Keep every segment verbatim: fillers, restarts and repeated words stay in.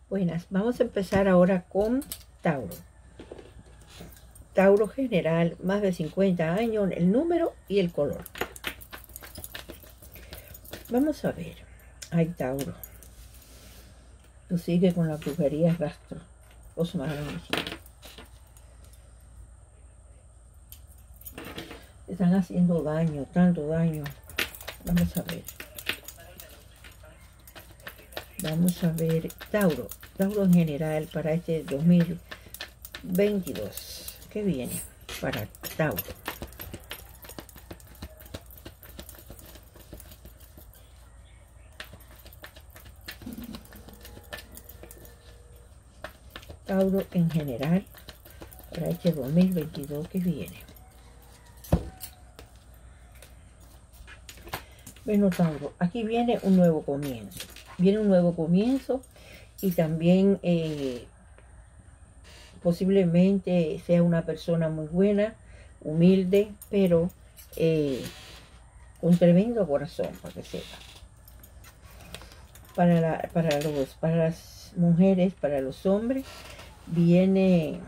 Buenas, vamos a empezar ahora con Tauro. Tauro general, más de cincuenta años, el número y el color. Vamos a ver. Ay, Tauro. Tú sigues con la brujería rastro. Los malos. Te están haciendo daño, tanto daño. Vamos a ver. Vamos a ver, Tauro. Tauro en general para este dos mil veintidós. ¿Qué viene para Tauro? Tauro en general para este dos mil veintidós que viene. Bueno, Tauro, aquí viene un nuevo comienzo. Viene un nuevo comienzo y también eh, posiblemente sea una persona muy buena, humilde, pero eh, con tremendo corazón, para que sepa. Para, la, para, los, para las mujeres, para los hombres, viene...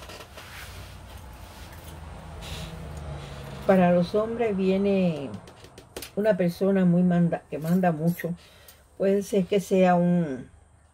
Para los hombres viene una persona muy manda, que manda mucho. Puede ser que sea un,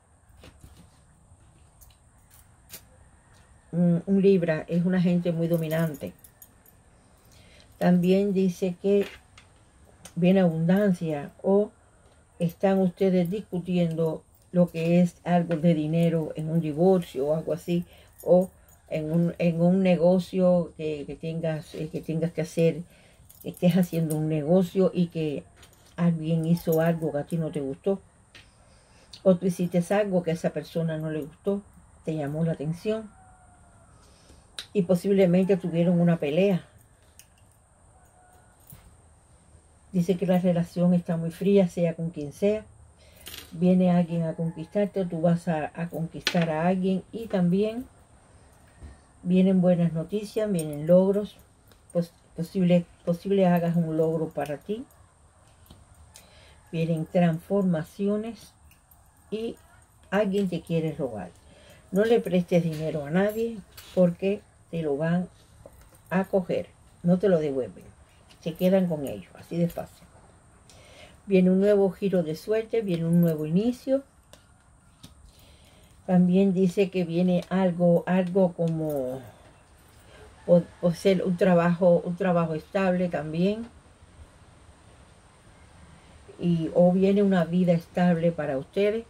un, un Libra, es una gente muy dominante. También dice que viene abundancia o están ustedes discutiendo lo que es algo de dinero en un divorcio o algo así, o en un, en un negocio que, que, tengas, que tengas que hacer, que estés haciendo un negocio y que alguien hizo algo que a ti no te gustó, o tú hiciste algo que a esa persona no le gustó, te llamó la atención y posiblemente tuvieron una pelea. Dice que la relación está muy fría, sea con quien sea. Viene alguien a conquistarte o tú vas a, a conquistar a alguien, y también vienen buenas noticias, vienen logros, pues, posible, posible hagas un logro para ti. Vienen transformaciones y alguien te quiere robar. No le prestes dinero a nadie porque te lo van a coger, no te lo devuelven, se quedan con ellos, así de fácil. Viene un nuevo giro de suerte, viene un nuevo inicio. También dice que viene algo, algo como o, o ser un trabajo, un trabajo estable también. Y, o viene una vida estable para ustedes.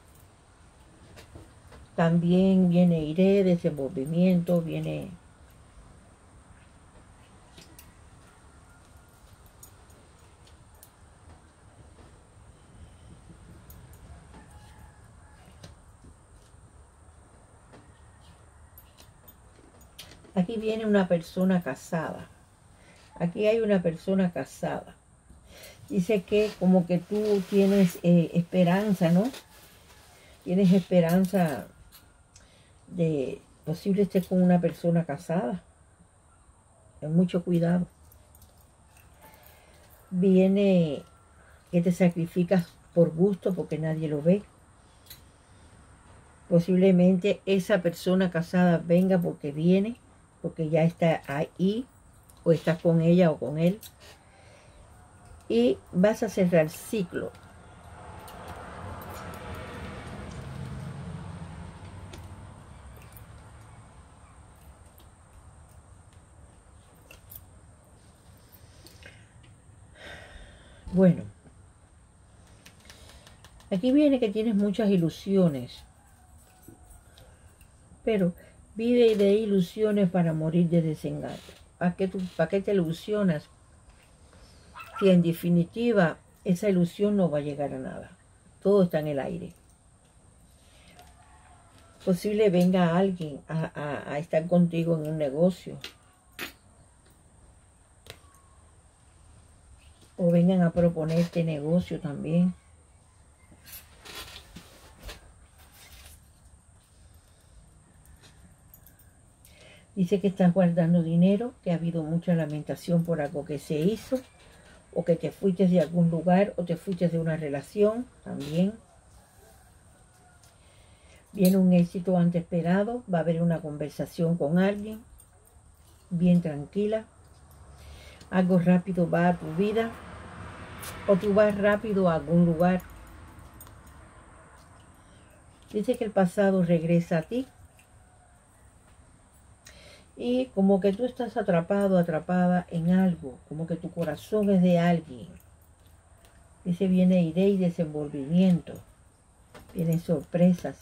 También viene iré, desenvolvimiento, viene... Aquí viene una persona casada. Aquí hay una persona casada. Dice que como que tú tienes eh, esperanza, ¿no? Tienes esperanza de posible estés con una persona casada. Ten mucho cuidado. Viene que te sacrificas por gusto porque nadie lo ve. Posiblemente esa persona casada venga porque viene, porque ya está ahí, o estás con ella o con él. Y vas a cerrar ciclo. Bueno, aquí viene que tienes muchas ilusiones, pero vive de ilusiones para morir de desengaño. ¿Para qué, tú, ¿Para qué te ilusionas? Si en definitiva esa ilusión no va a llegar a nada. Todo está en el aire. Posible venga alguien a, a, a estar contigo en un negocio. O vengan a proponerte negocio también. Dice que estás guardando dinero, que ha habido mucha lamentación por algo que se hizo, o que te fuiste de algún lugar, o te fuiste de una relación también. Viene un éxito antes esperado, va a haber una conversación con alguien, bien tranquila. Algo rápido va a tu vida, o tú vas rápido a algún lugar. Dice que el pasado regresa a ti. Y como que tú estás atrapado, atrapada en algo, como que tu corazón es de alguien. Dice, viene idea y desenvolvimiento, vienen sorpresas.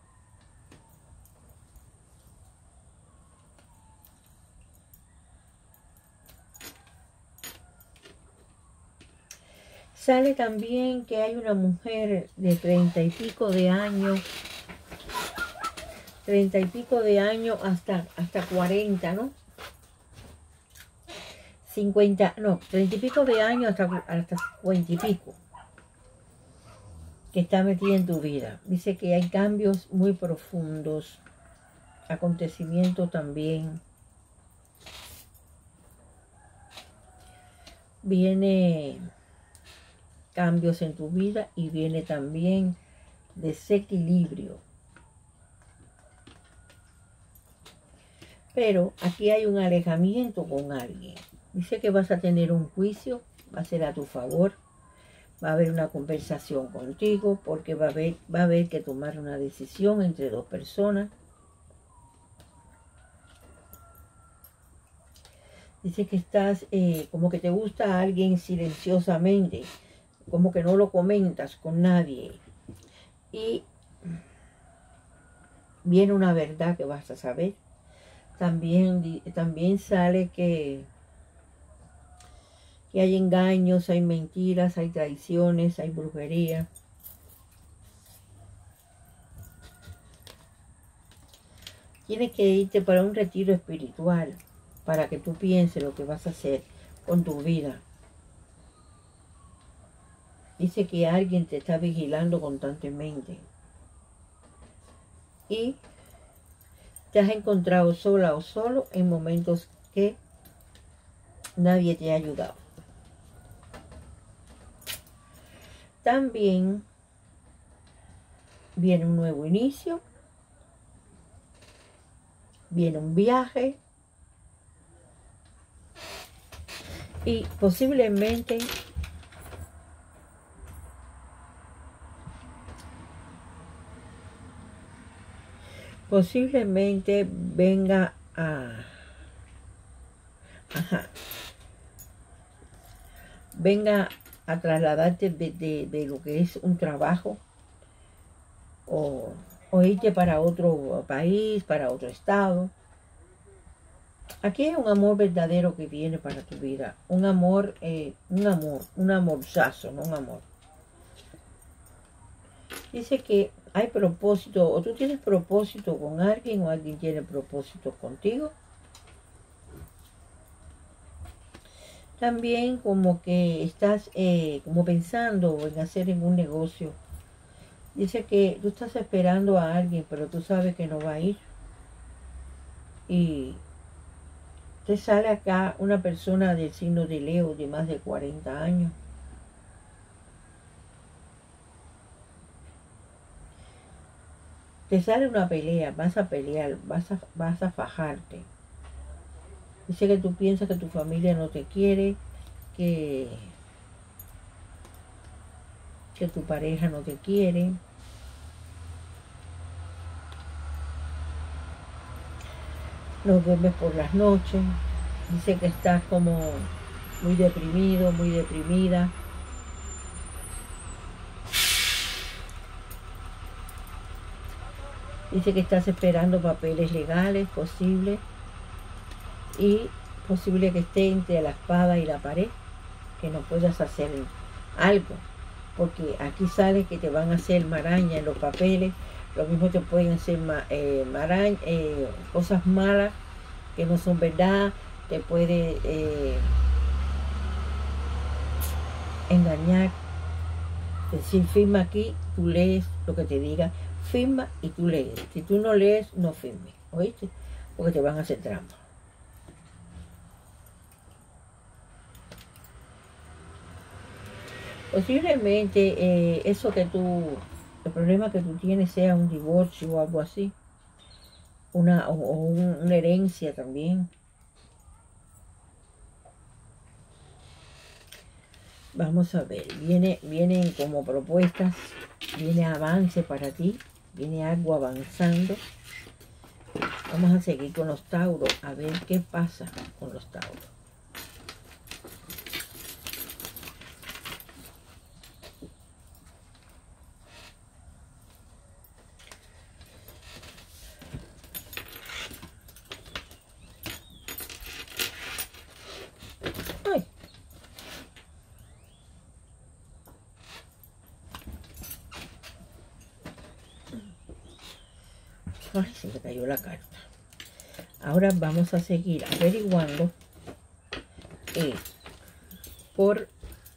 Sale también que hay una mujer de treinta y pico de años, treinta y pico de años hasta, hasta cuarenta, ¿no? cincuenta, no, treinta y pico de años hasta, hasta cincuenta y pico, que está metida en tu vida. Dice que hay cambios muy profundos, acontecimientos también. Viene cambios en tu vida y viene también desequilibrio. Pero aquí hay un alejamiento con alguien. Dice que vas a tener un juicio, va a ser a tu favor. Va a haber una conversación contigo porque va a haber, va a haber que tomar una decisión entre dos personas. Dice que estás, eh, como que te gusta a alguien silenciosamente, como que no lo comentas con nadie. Y viene una verdad que vas a saber. También, también sale que, que hay engaños, hay mentiras, hay traiciones, hay brujería. Tienes que irte para un retiro espiritual, para que tú pienses lo que vas a hacer con tu vida. Dice que alguien te está vigilando constantemente. Y te has encontrado sola o solo en momentos que nadie te ha ayudado. También viene un nuevo inicio. Viene un viaje. Y posiblemente posiblemente venga a ajá, venga a trasladarte de, de, de lo que es un trabajo o, o irte para otro país, para otro estado. Aquí hay un amor verdadero que viene para tu vida, un amor, eh, un amor, un amorzazo, no un amor. Dice que hay propósito, o tú tienes propósito con alguien, o alguien tiene propósito contigo. También como que estás eh, como pensando en hacer en un negocio. Dice que tú estás esperando a alguien, pero tú sabes que no va a ir. Y te sale acá una persona del signo de Leo de más de cuarenta años. Te sale una pelea, vas a pelear, vas a, vas a fajarte. Dice que tú piensas que tu familia no te quiere, que, que tu pareja no te quiere. No duermes por las noches. Dice que estás como muy deprimido, muy deprimida. Dice que estás esperando papeles legales posibles y posible que esté entre la espada y la pared, que no puedas hacer algo, porque aquí sale que te van a hacer maraña en los papeles, lo mismo te pueden hacer ma, eh, maraña, eh, cosas malas que no son verdad, te puede eh, engañar, decir firma aquí, tú lees lo que te diga, firma y tú lees. Si tú no lees, no firmes, ¿oíste? Porque te van a hacer trampa. Posiblemente eh, eso que tú el problema que tú tienes sea un divorcio o algo así, una, o, o un, una herencia también. Vamos a ver, viene, vienen como propuestas, viene avance para ti, viene algo avanzando. Vamos a seguir con los Tauros, a ver qué pasa con los Tauros. Ay. Ay, se me cayó la carta. Ahora vamos a seguir averiguando eh, por,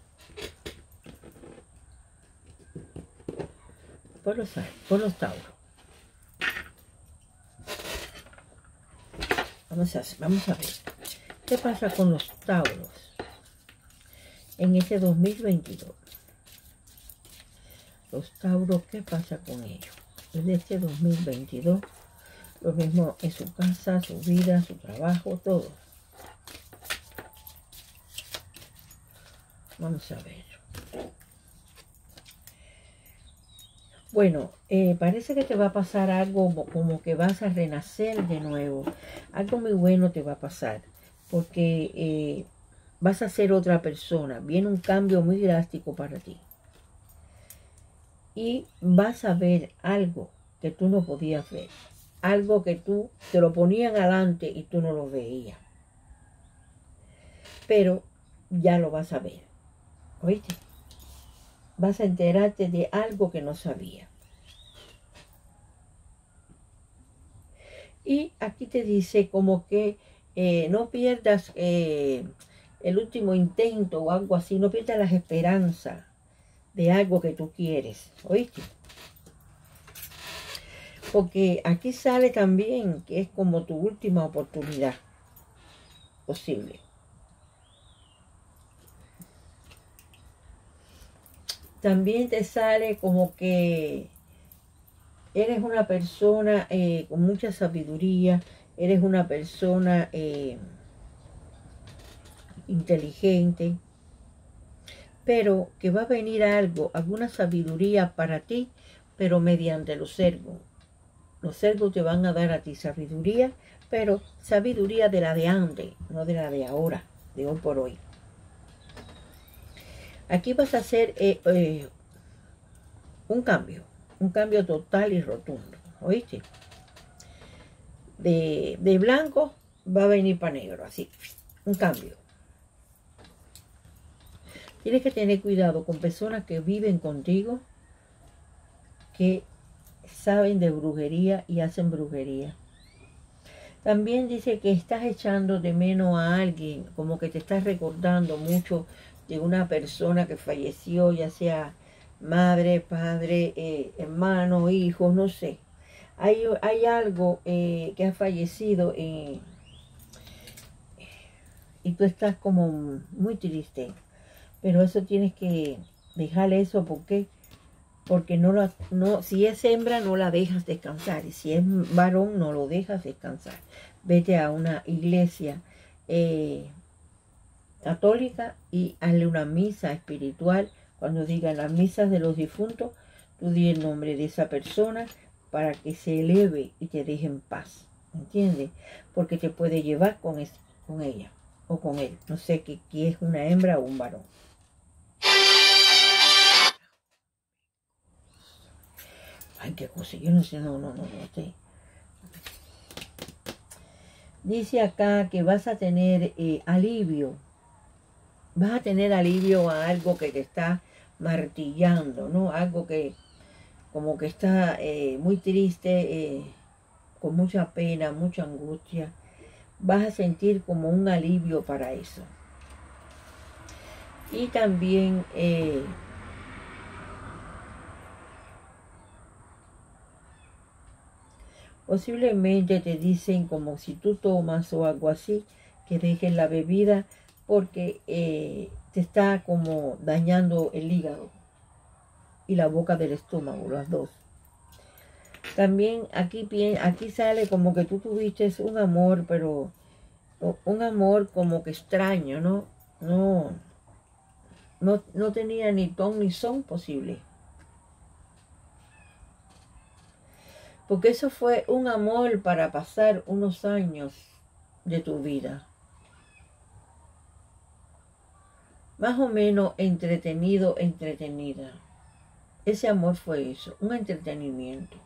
por, los, por los Tauros. Vamos a, vamos a ver qué pasa con los Tauros en este dos mil veintidós. Los Tauros, ¿qué pasa con ellos? En este dos mil veintidós, lo mismo en su casa, su vida, su trabajo, todo. Vamos a ver. Bueno, eh, parece que te va a pasar algo como, como que vas a renacer de nuevo. Algo muy bueno te va a pasar, porque eh, vas a ser otra persona. Viene un cambio muy drástico para ti. Y vas a ver algo que tú no podías ver. Algo que tú te lo ponían adelante y tú no lo veías. Pero ya lo vas a ver. ¿Oíste? Vas a enterarte de algo que no sabías. Y aquí te dice como que eh, no pierdas eh, el último intento o algo así. No pierdas las esperanzas de algo que tú quieres. ¿Oíste? Porque aquí sale también que es como tu última oportunidad posible. También te sale como que eres una persona eh, con mucha sabiduría, eres una persona eh, inteligente, pero que va a venir algo, alguna sabiduría para ti, pero mediante los cerdos. Los cerdos te van a dar a ti sabiduría, pero sabiduría de la de antes, no de la de ahora, de hoy por hoy. Aquí vas a hacer eh, eh, un cambio, un cambio total y rotundo, ¿oíste? De, de blanco va a venir para negro, así, un cambio. Tienes que tener cuidado con personas que viven contigo, que saben de brujería y hacen brujería. También dice que estás echando de menos a alguien, como que te estás recordando mucho de una persona que falleció, ya sea madre, padre, eh, hermano, hijo, no sé. Hay, hay algo eh, que ha fallecido eh, y tú estás como muy triste. Pero eso tienes que dejarle eso, ¿por qué? Porque no la, no, si es hembra no la dejas descansar, y si es varón no lo dejas descansar. Vete a una iglesia eh, católica y hazle una misa espiritual. Cuando digan las misas de los difuntos, tú di el nombre de esa persona para que se eleve y te deje en paz, ¿entiendes? Porque te puede llevar con, es, con ella o con él. No sé que, que es una hembra o un varón. Ay, qué cosa, yo no sé, no, no, no, no sé. Dice acá que vas a tener eh, alivio. Vas a tener alivio a algo que te está martillando, ¿no? Algo que como que está eh, muy triste, eh, con mucha pena, mucha angustia. Vas a sentir como un alivio para eso. Y también... Eh, posiblemente te dicen como si tú tomas o algo así, que dejes la bebida porque eh, te está como dañando el hígado. y la boca del estómago, las dos. También aquí, aquí sale como que tú tuviste un amor, pero un amor como que extraño, ¿no? No, no, no tenía ni ton ni son posible. Porque eso fue un amor para pasar unos años de tu vida. Más o menos entretenido, entretenida. Ese amor fue eso, un entretenimiento.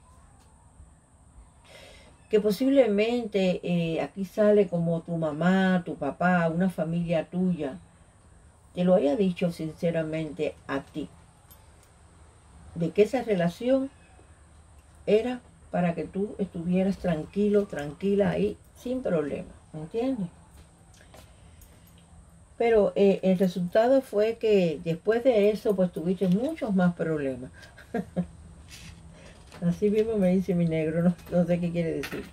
Que posiblemente eh, aquí sale como tu mamá, tu papá, una familia tuya, te lo haya dicho sinceramente a ti. De que esa relación era para que tú estuvieras tranquilo, tranquila ahí, sin problema, ¿me entiendes? Pero eh, el resultado fue que después de eso, pues tuviste muchos más problemas. Así mismo me dice mi negro, no, no sé qué quiere decir.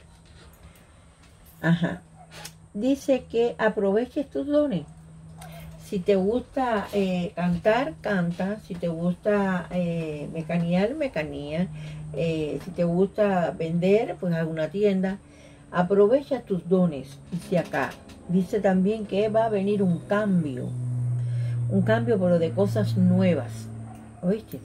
Ajá. Dice que aproveches tus dones. Si te gusta eh, cantar, canta. Si te gusta eh, mecanear, mecanía. Eh, si te gusta vender, pues haz una tienda. Aprovecha tus dones. Dice acá. Dice también que va a venir un cambio. Un cambio, pero de cosas nuevas. ¿Oíste?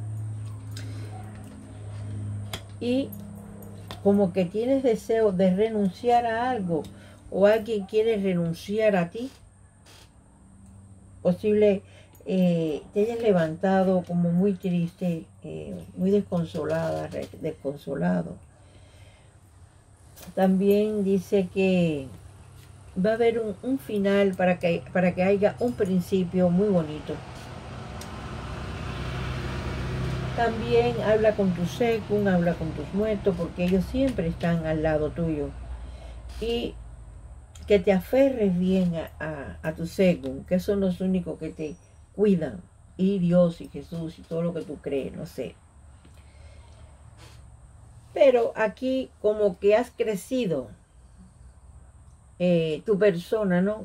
Y como que tienes deseo de renunciar a algo, o alguien quiere renunciar a ti. Posible eh, te hayas levantado como muy triste, eh, muy desconsolada, desconsolado. También dice que va a haber un, un final para que, para que haya un principio muy bonito. También habla con tu según, habla con tus muertos, porque ellos siempre están al lado tuyo. Y que te aferres bien a, a, a tu según, que son los únicos que te cuidan. Y Dios y Jesús y todo lo que tú crees, no sé. Pero aquí como que has crecido eh, tu persona, ¿no?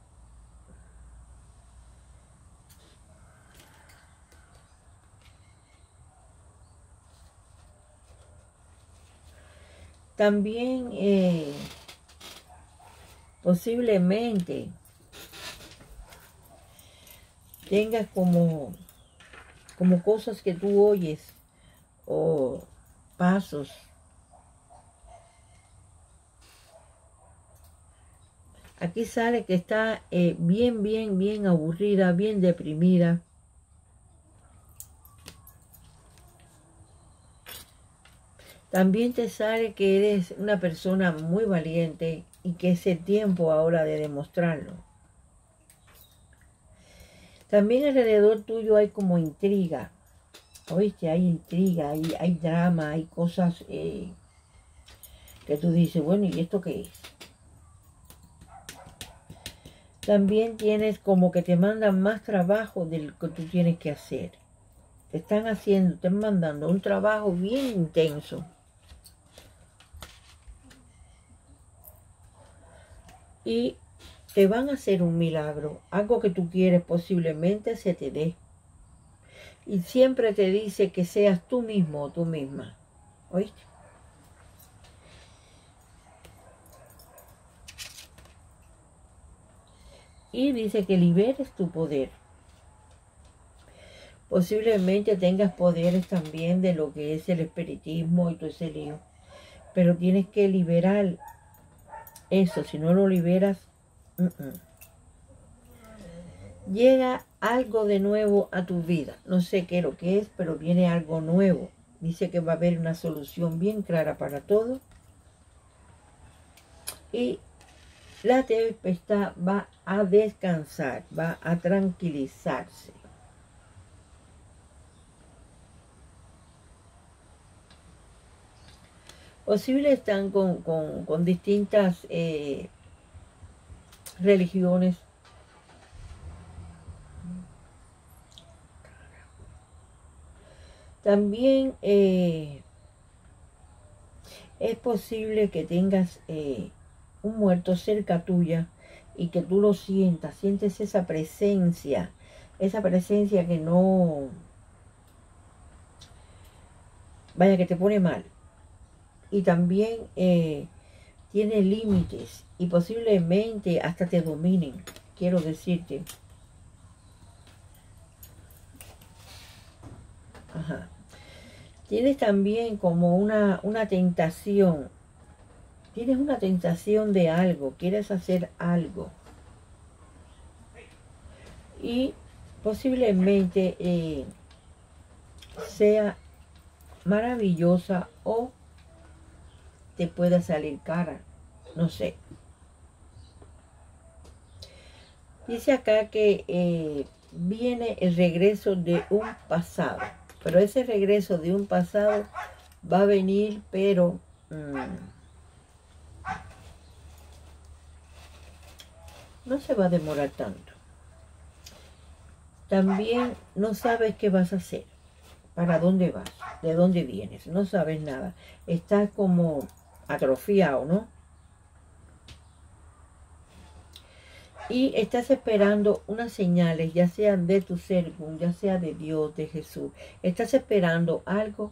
También eh, posiblemente tengas como, como cosas que tú oyes o pasos. Aquí sale que está eh, bien, bien, bien aburrida, bien deprimida. También te sale que eres una persona muy valiente y que es el tiempo ahora de demostrarlo. También alrededor tuyo hay como intriga. Oíste, hay intriga, hay, hay drama, hay cosas eh, que tú dices, bueno, ¿y esto qué es? También tienes como que te mandan más trabajo del que tú tienes que hacer. Te están haciendo, te están mandando un trabajo bien intenso. Y te van a hacer un milagro. Algo que tú quieres posiblemente se te dé. Y siempre te dice que seas tú mismo o tú misma. ¿Oíste? Y dice que liberes tu poder. Posiblemente tengas poderes también de lo que es el espiritismo y todo ese lío. Pero tienes que liberar eso. Si no lo liberas, uh -uh. llega algo de nuevo a tu vida. No sé qué es lo que es, pero viene algo nuevo. Dice que va a haber una solución bien clara para todo. Y la tempestad va a descansar, va a tranquilizarse. Posible están con, con, con distintas eh, religiones. También eh, es posible que tengas eh, un muerto cerca tuya y que tú lo sientas, sientes esa presencia, esa presencia que no, vaya que te pone mal. Y también eh, tiene límites y posiblemente hasta te dominen, quiero decirte. Ajá. Tienes también como una, una tentación. Tienes una tentación de algo, quieres hacer algo. Y posiblemente eh, sea maravillosa o te pueda salir cara, no sé. Dice acá que eh, viene el regreso de un pasado, pero ese regreso de un pasado va a venir, pero mmm, no se va a demorar tanto. También no sabes qué vas a hacer, para dónde vas, de dónde vienes, no sabes nada. Estás como atrofiado, ¿no? Y estás esperando unas señales, ya sean de tu ser, ya sea de Dios, de Jesús. Estás esperando algo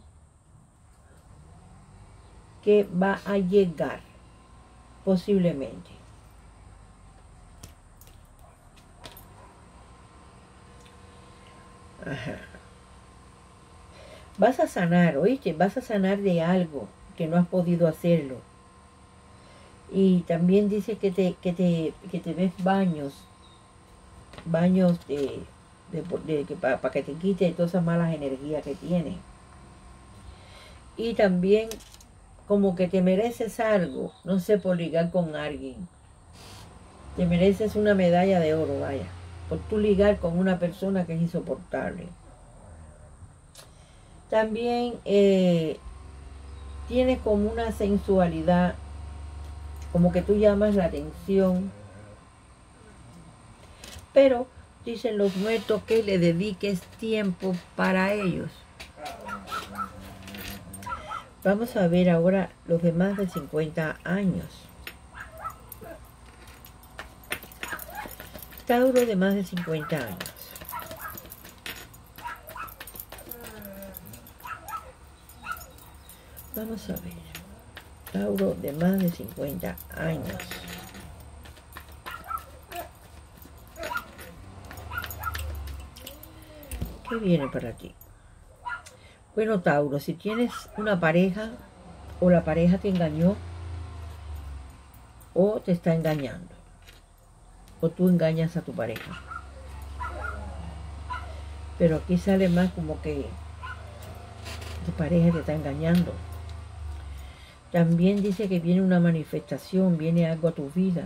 que va a llegar, posiblemente. Ajá. Vas a sanar, ¿oíste? Vas a sanar de algo que no has podido hacerlo. Y también dice que te, que te, que te ves baños, baños de, de, de, de para, para que te quite todas esas malas energías que tienes. Y también como que te mereces algo, no sé, por ligar con alguien. Te mereces una medalla de oro, vaya, por tú ligar con una persona que es insoportable. También eh, tienes como una sensualidad, como que tú llamas la atención. Pero dicen los muertos que le dediques tiempo para ellos. Vamos a ver ahora los de más de cincuenta años. Tauro de más de cincuenta años. Vamos a ver. Tauro de más de cincuenta años. ¿Qué viene para ti? Bueno, Tauro, si tienes una pareja o la pareja te engañó o te está engañando o tú engañas a tu pareja. Pero aquí sale más como que tu pareja te está engañando. También dice que viene una manifestación, viene algo a tu vida.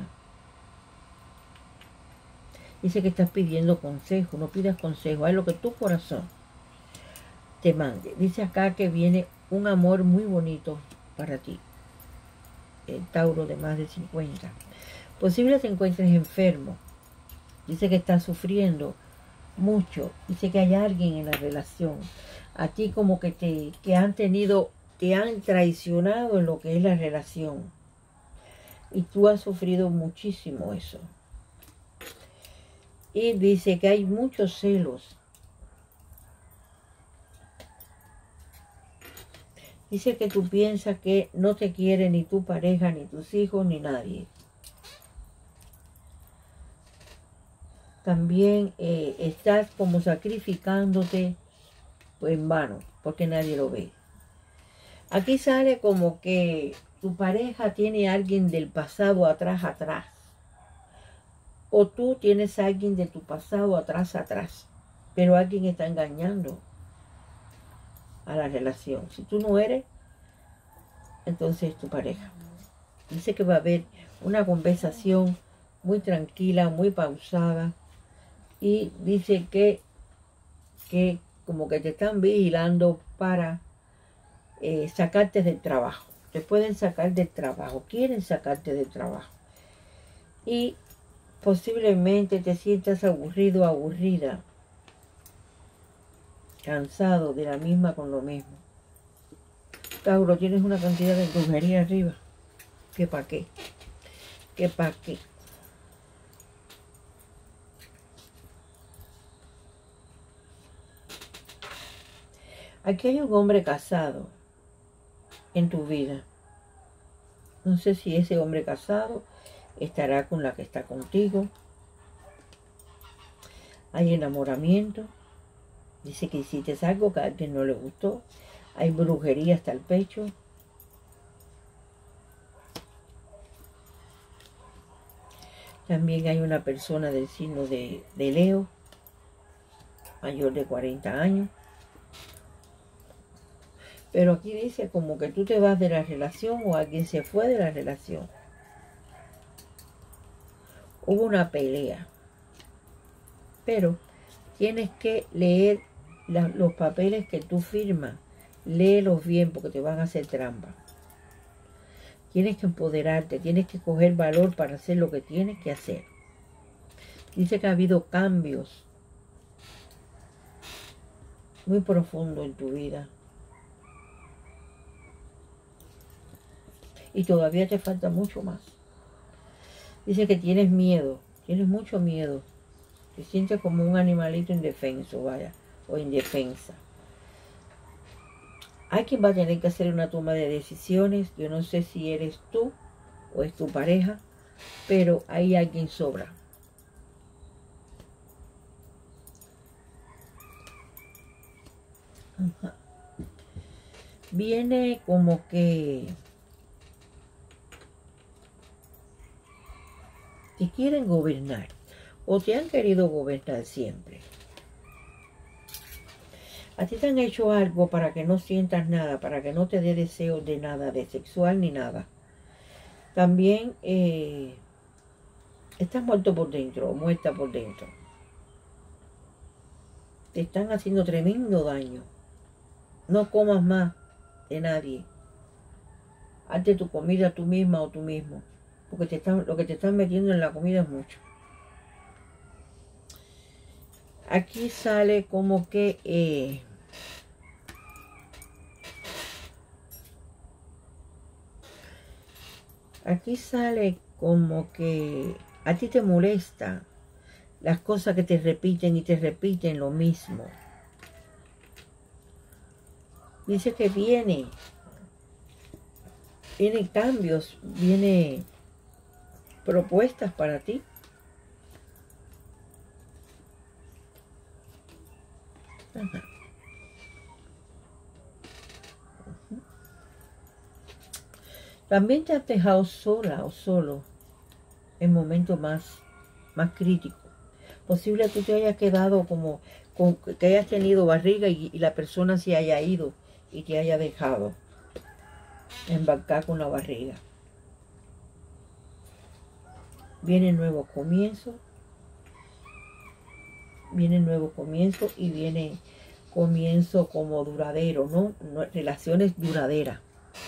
Dice que estás pidiendo consejo, no pidas consejo, haz lo que tu corazón te mande. Dice acá que viene un amor muy bonito para ti. El Tauro de más de cincuenta. Posible te encuentres enfermo. Dice que estás sufriendo mucho. Dice que hay alguien en la relación. A ti como que te que han tenido, te han traicionado en lo que es la relación. Y tú has sufrido muchísimo eso. Y dice que hay muchos celos. Dice que tú piensas que no te quiere ni tu pareja, ni tus hijos, ni nadie. También eh, estás como sacrificándote pues, en vano, porque nadie lo ve. Aquí sale como que tu pareja tiene a alguien del pasado atrás, atrás. O tú tienes a alguien de tu pasado atrás, atrás. Pero alguien está engañando a la relación. Si tú no eres, entonces es tu pareja. Dice que va a haber una conversación muy tranquila, muy pausada. Y dice que, que como que te están vigilando para eh, sacarte del trabajo. Te pueden sacar del trabajo, quieren sacarte del trabajo. Y posiblemente te sientas aburrido, aburrida, cansado de la misma con lo mismo. Tauro, tienes una cantidad de brujería arriba. ¿Qué pa' qué? ¿Qué pa' qué? Aquí hay un hombre casado. en tu vida. No sé si ese hombre casado estará con la que está contigo. Hay enamoramiento. Dice que hiciste algo que a alguien no le gustó. Hay brujería hasta el pecho. También hay una persona del signo de, de Leo, mayor de cuarenta años. Pero aquí dice como que tú te vas de la relación o alguien se fue de la relación. Hubo una pelea. Pero tienes que leer la, los papeles que tú firmas. Léelos bien porque te van a hacer trampa. Tienes que empoderarte, tienes que coger valor para hacer lo que tienes que hacer. Dice que ha habido cambios muy profundos en tu vida. Y todavía te falta mucho más. Dice que tienes miedo, tienes mucho miedo. Te sientes como un animalito indefenso, vaya, o indefensa. Hay quien va a tener que hacer una toma de decisiones. Yo no sé si eres tú o es tu pareja, pero hay alguien sobra. Ajá. Viene como que te quieren gobernar o te han querido gobernar siempre. A ti te han hecho algo para que no sientas nada, para que no te dé deseo de nada, de sexual ni nada. También eh, estás muerto por dentro o muerta por dentro. Te están haciendo tremendo daño. No comas más de nadie. Hazte tu comida tú misma o tú mismo. Porque te están, lo que te están metiendo en la comida es mucho. Aquí sale como que... Eh, aquí sale como que a ti te molesta las cosas que te repiten y te repiten lo mismo. Dice que viene, vienen cambios, vienen propuestas para ti. Ajá. Uh-huh. También te has dejado sola o solo en momentos más, más críticos. Posible que tú te hayas quedado como, con, que hayas tenido barriga y, y la persona se haya ido y te haya dejado embarcar con la barriga. Viene nuevo comienzo. Viene nuevo comienzo y viene comienzo como duradero, ¿no? no relaciones duraderas.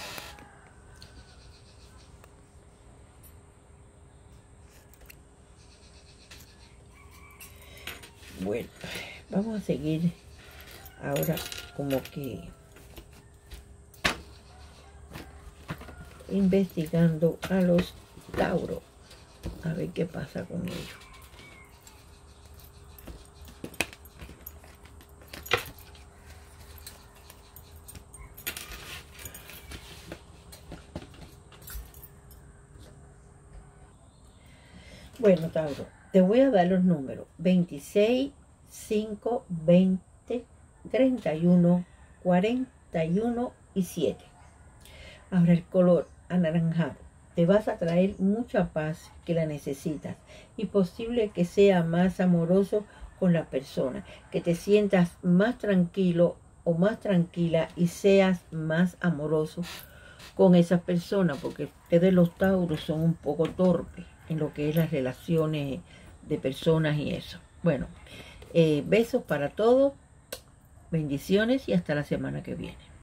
Bueno, vamos a seguir ahora como que investigando a los Tauro. A ver qué pasa con ellos. Bueno, Tauro, te voy a dar los números veintiséis, cinco, veinte, treinta y uno, cuarenta y uno y siete. Ahora el color anaranjado. Te vas a traer mucha paz que la necesitas y posible que sea más amoroso con la persona, que te sientas más tranquilo o más tranquila y seas más amoroso con esas personas, porque ustedes los Tauros son un poco torpes en lo que es las relaciones de personas y eso. Bueno, eh, besos para todos, bendiciones y hasta la semana que viene.